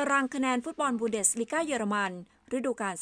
ารางคะแนนฟุตบอลบูเดสลีกาเยอรมันฤดูกาล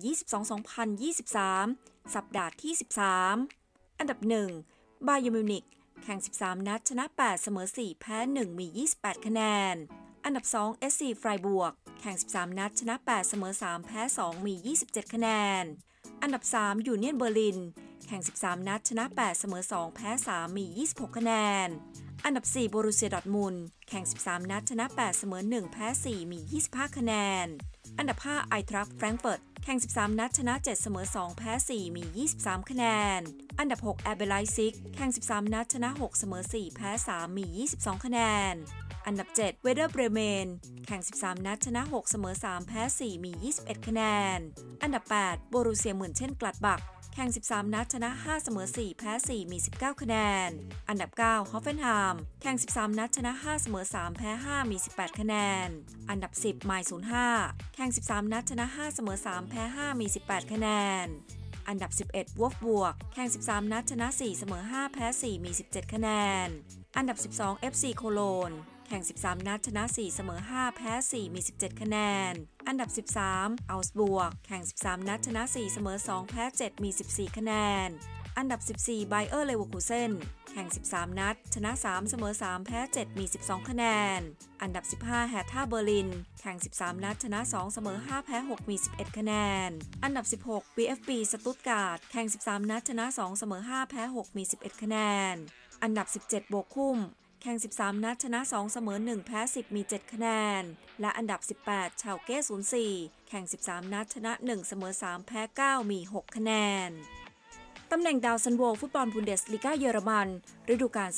2022-2023 สัปดาห์ที่ 13 อันดับ 1 บาเยิร์นมิวนิกแข่ง 13 นัดชนะ 8 เสมอ 4 แพ้ 1 มี 28 คะแนน อันดับ 2 SC ไฟร์บวกแข่ง 13 นัดชนะ 8 เสมอ 3 แพ้ 2 มี 27 คะแนน อันดับ 3 ยูเนียนเบอร์ลินแข่ง 13 นัดชนะ 8 เสมอ 2 แพ้ 3 มี 26 คะแนน อันดับ 4 โบรุเซียดอร์ทมุนด์แข่ง 13 นัดชนะ 8 เสมอ 1 แพ้ 4 มี 25 คะแนน อันดับ 5 ไอทรัคแฟรงก์เฟิร์ตแข่ง 13 นัดชนะ 7 เสมอ 2 แพ้ 4 มี 23 คะแนน อันดับ 6 RB Leipzigแข่ง 13 นัดชนะ 6 เสมอ 4 แพ้ 3 มี 22 คะแนน อันดับ 7 เวเดอร์เบรเมนแข่ง 13 นัดชนะ 6 เสมอ 3 แพ้ 4 มี 21 คะแนน อันดับ 8 โบรูเซียเหมือนเช่นกลัดบักแข่ง 13 นัดชนะ 5 เสมอ 4 แพ้ 4 มี 19 คะแนน อันดับ 9 ฮอฟเฟนไฮม์แข่ง 13 นัดชนะ 5 เสมอ 3 แพ้ 5 มี 18 คะแนน อันดับ 10 ไมล์05แข่ง 13 นัดชนะ 5 เสมอ 3 แพ้ 5 มี 18 คะแนน อันดับ 11 วอล์ฟบวกแข่ง 13 นัดชนะ 4 เสมอ 5 แพ้ 4 มี 17 คะแนน อันดับ 12 FC โคโลนแข่ง 13 นัดชนะ 4 เสมอ 5 แพ้ 4 มี 17 คะแนน อันดับ 13 อัลส์บวกแข่ง 13 นัดชนะ 4 เสมอ 2 แพ้ 7 มี 14 คะแนน อันดับ 14 ไบเออร์เลเวอร์คูเซนแข่ง 13 นัดชนะ 3 เสมอ 3 แพ้ 7 มี 12 คะแนน อันดับ 15 แฮท่าเบอร์ลินแข่ง 13 นัดชนะ 2 เสมอ 5 แพ้ 6 มี 11 คะแนน อันดับ 16 VfB สตุตการ์ดแข่ง 13 นัดชนะ 2 เสมอ 5 แพ้ 6 มี 11 คะแนน อันดับ 17 โบคุมแข่ง 13 นัดชนะ 2 เสมอ 1 แพ้ 10 มี 7 คะแนน และอันดับ 18 ชาวเก้04แข่ง 13 นัดชนะ 1 เสมอ 3 แพ้ 9 มี 6 คะแนน ตำแหน่งดาวซันโวฟุตบอลบุนเดสลีกาเยอรมันฤดูกาล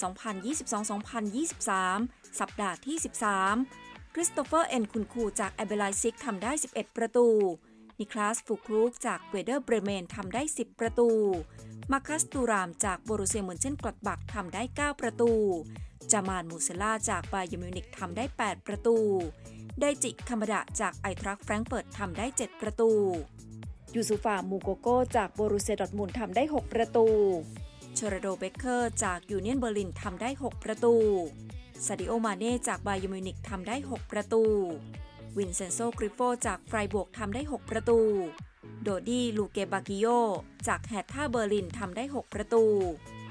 2022-2023 สัปดาห์ที่ 13 คริสโตเฟอร์ เอ็นคุนคูจาก RB Leipzig ทำได้ 11 ประตู นิคลาส ฟูครูกจากเวเดอร์เบรเมนทำได้ 10 ประตู มาคัส ตูรามจากโบรูเซียเหมือนเช่นกลัดบักทำได้ 9 ประตู จามาน มูเซล่าจากบาเยิร์นมิวนิกทำได้ 8 ประตู ไดจิ คามาดะจากไอทรัคแฟรงก์เฟิร์ตทำได้ 7 ประตู ยูซูฟา มูโกโกจากโบรูเซียดอร์ทมุนด์ทำได้ 6 ประตูเชอร์โด เบเกอร์จากยูเนียนเบอร์ลินทำได้ 6 ประตูซาดิโอ มาเน่จากบาเยิร์นมิวนิกทำได้ 6 ประตู วินเซนโซ กริโฟจากไฟร์บวกทำได้ 6 ประตู โดดี้ ลูเกบากิโยจากแฮตท่าเบอร์ลินทำได้ 6 ประตู